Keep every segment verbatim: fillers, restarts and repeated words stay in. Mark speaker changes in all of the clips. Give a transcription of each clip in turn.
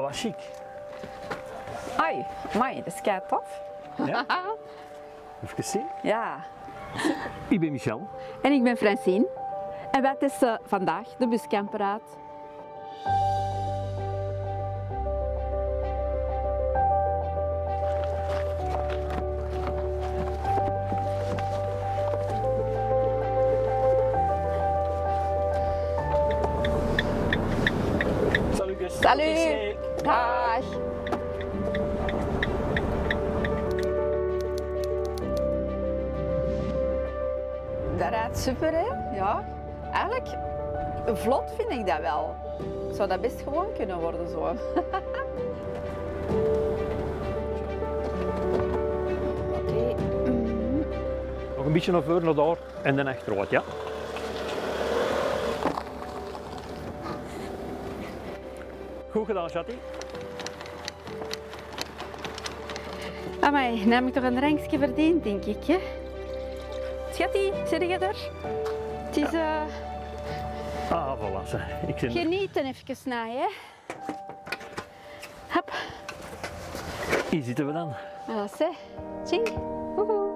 Speaker 1: wat chic.
Speaker 2: Ai, amai, dat is kei tof.
Speaker 1: Ja? Even zien.
Speaker 2: Ja.
Speaker 1: Ik ben Michel.
Speaker 2: En ik ben Francine. En wij testen vandaag de buscamper uit.
Speaker 1: Salut.
Speaker 2: Salut. Dag. Dat rijdt super, hè? Ja. Eigenlijk vlot vind ik dat wel. Zou dat best gewoon kunnen worden zo. Oké.
Speaker 1: Nog een beetje naar voren, naar daar en dan achteruit, ja? Goed gedaan, Chatti.
Speaker 2: Amai, nu heb ik toch een drankje verdiend, denk ik, hè? Schattie, zit je er? Het is uh,
Speaker 1: Ah, voilà. Ze. Ik zit er.
Speaker 2: genieten even na, hè? Hop.
Speaker 1: Hier zitten we dan.
Speaker 2: Voilà, hè. Tjing. Woehoe.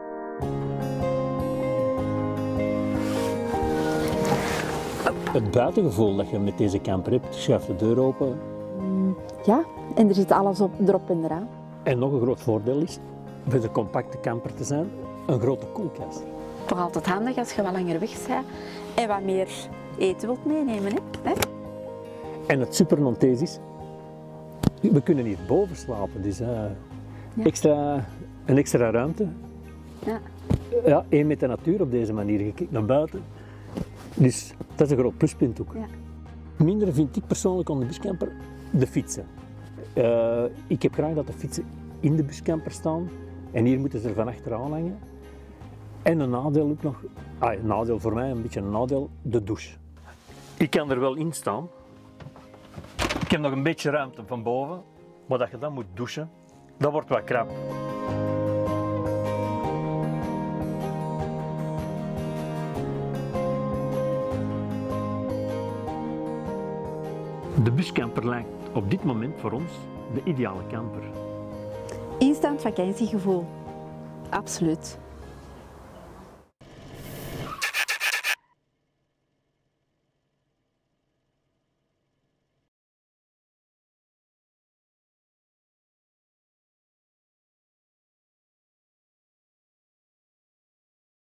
Speaker 1: Het buitengevoel dat je met deze camper hebt, schuift de deur open.
Speaker 2: Ja, en er zit alles op, erop en eraan.
Speaker 1: En nog een groot voordeel is, voor de compacte camper te zijn, een grote koelkast.
Speaker 2: Toch altijd handig als je wat langer weg bent en wat meer eten wilt meenemen, hè?
Speaker 1: En het super non-thees is, we kunnen hier boven slapen, dus uh,
Speaker 2: Ja.
Speaker 1: extra, een extra ruimte.
Speaker 2: Ja.
Speaker 1: Ja, één met de natuur op deze manier, je kijkt naar buiten. Dus dat is een groot pluspunt ook.
Speaker 2: Ja.
Speaker 1: Minder vind ik persoonlijk aan de buscamper de fietsen. Uh, ik heb graag dat de fietsen in de buscamper staan en hier moeten ze er van achteraan hangen. En een nadeel ook nog, ah, een nadeel voor mij, een beetje een nadeel, de douche. Ik kan er wel in staan. Ik heb nog een beetje ruimte van boven, maar dat je dan moet douchen, dat wordt wat krap. De buscamper lijkt op dit moment voor ons de ideale camper.
Speaker 2: Instant vakantiegevoel. Absoluut.